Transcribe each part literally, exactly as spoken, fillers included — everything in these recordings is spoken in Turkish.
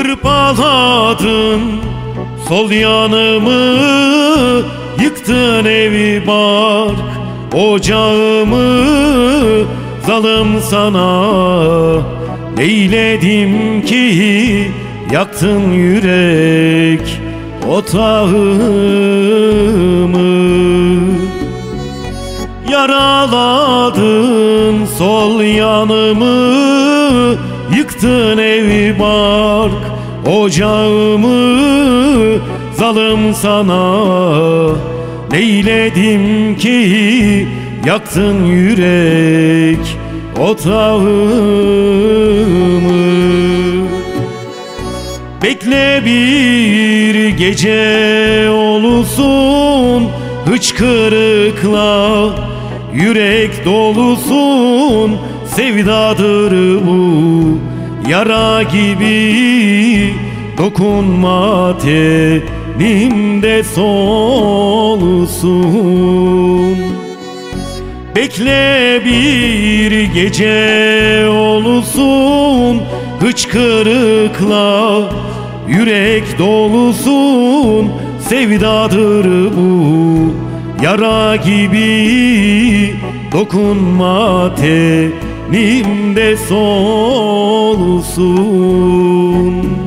Hırpaladın sol yanımı, yıktın evi bark ocağımı. Zalım sana neyledim ki, yaktın yürek otağımı. Yaraladın sol yanımı, yıktın evi bark ocağımı. Zalım sana neyledim ki, yaktın yürek otağımı. Bekle bir gece olusun, hıçkırıkla yürek dolusun. Sevdadır bu yara gibi, dokunma tenimde solsun. Bekle bir gece olusun, hıçkırıkla yürek dolusun. Sevdadır bu yara gibi, dokunma tenimde solsun.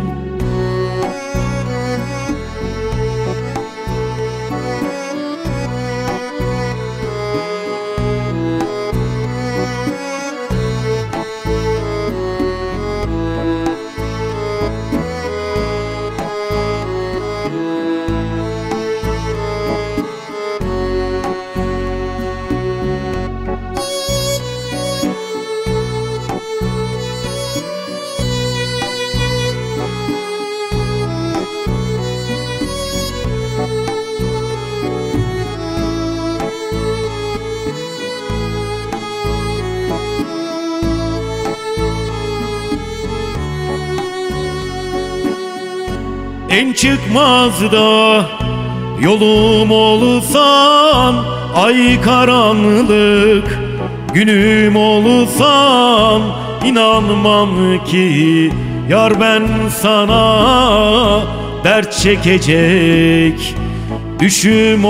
En çıkmaz da yolum olsan, ay karanlık günüm olsan. İnanmam ki yar ben sana dert çekecek düşüm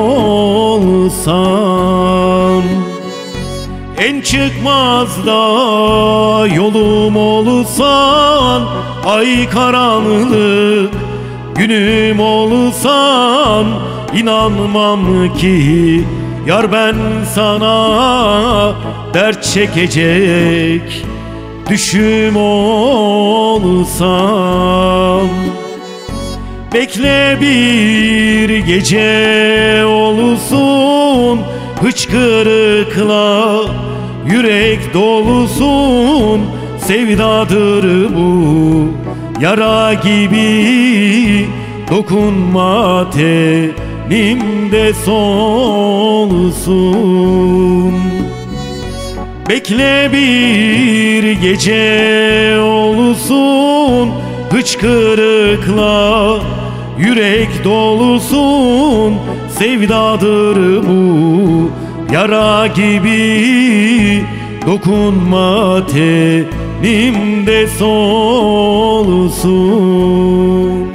olsam. En çıkmaz da yolum olsan, ay karanlık günüm olsan. İnanmam ki yar ben sana dert çekecek düşüm olsam. Bekle bir gece olusun, hıçkırıkla yürek dolusun. Sevdadır bu yara gibi, dokunma tenimde solsun. Bekle bir gece olusun, hıçkırıkla yürek dolusun. Sevdadır bu yara gibi, dokunma tenimde solsun.